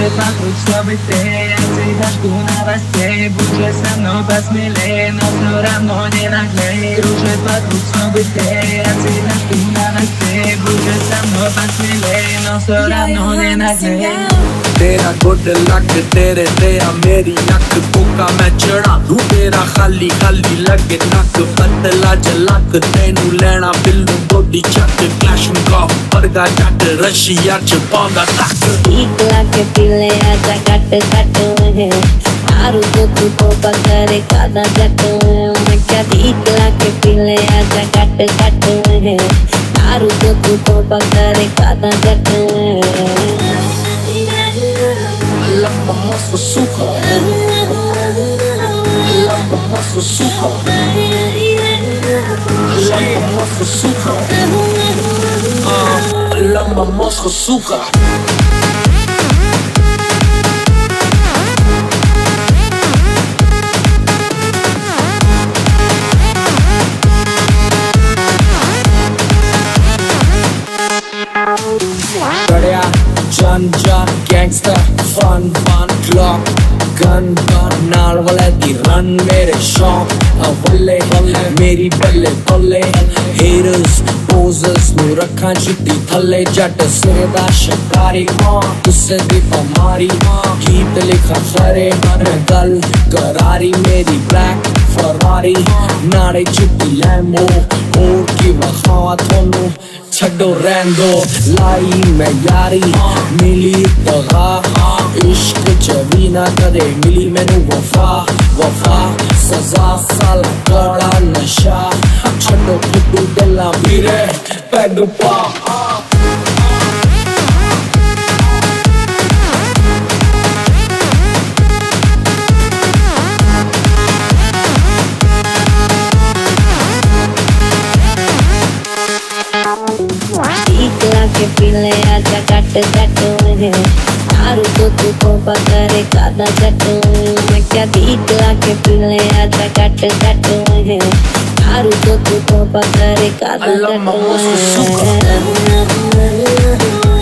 Róże wokół słaby ty, jacy daszku na was ty. Burzę ze mną was mylę, nocno rano nie naglej. Róże wokół słaby ty, jacy daszku na was ty. Burzę ze mną was mylę, nocno rano nie naglej. तेरा good luck तेरे तेरा मेरी नक भूखा मैं चढ़ा दूं तेरा खाली खाली लगे नक पतला जलक तेनू लेना बिल्लू बॉडी चक क्लैश का बर्गा जट रशिया च पांदा तक एक लाके पीले आजा कट कट है आरू तू को पकड़े कादा जट मैं क्या एक लाके पीले आजा कट कट है आरू तू को पकड़े कादा जट Love my muscle Suka. Love my muscle Suka. Love my muscle Suka. Love my muscle Suka. Jun jun gangsta fun fun clock gun gun naal wale di run mere shop walle walle meri balle balle haters posers nu rakhan chitti thalle jat sire da shikari gusse di pamari geet likha sare gal karari meri black Ferrari naade chitti Lambo और की वखावा थोनू छड़ो रैंदो लाई मैं यारी मिली दगा इश्क जवी ना कदे मिली मैनू वफा वफा सजा साला कड़ा नशा छड़ो फुटू दिला पीरे पैदू पा के पीले आजा कट कट है आरू तू को पकड़े कादा जट मैं क्या दीक लाके पीले आजा कट कट है आरू तू को पकड़े कादा जट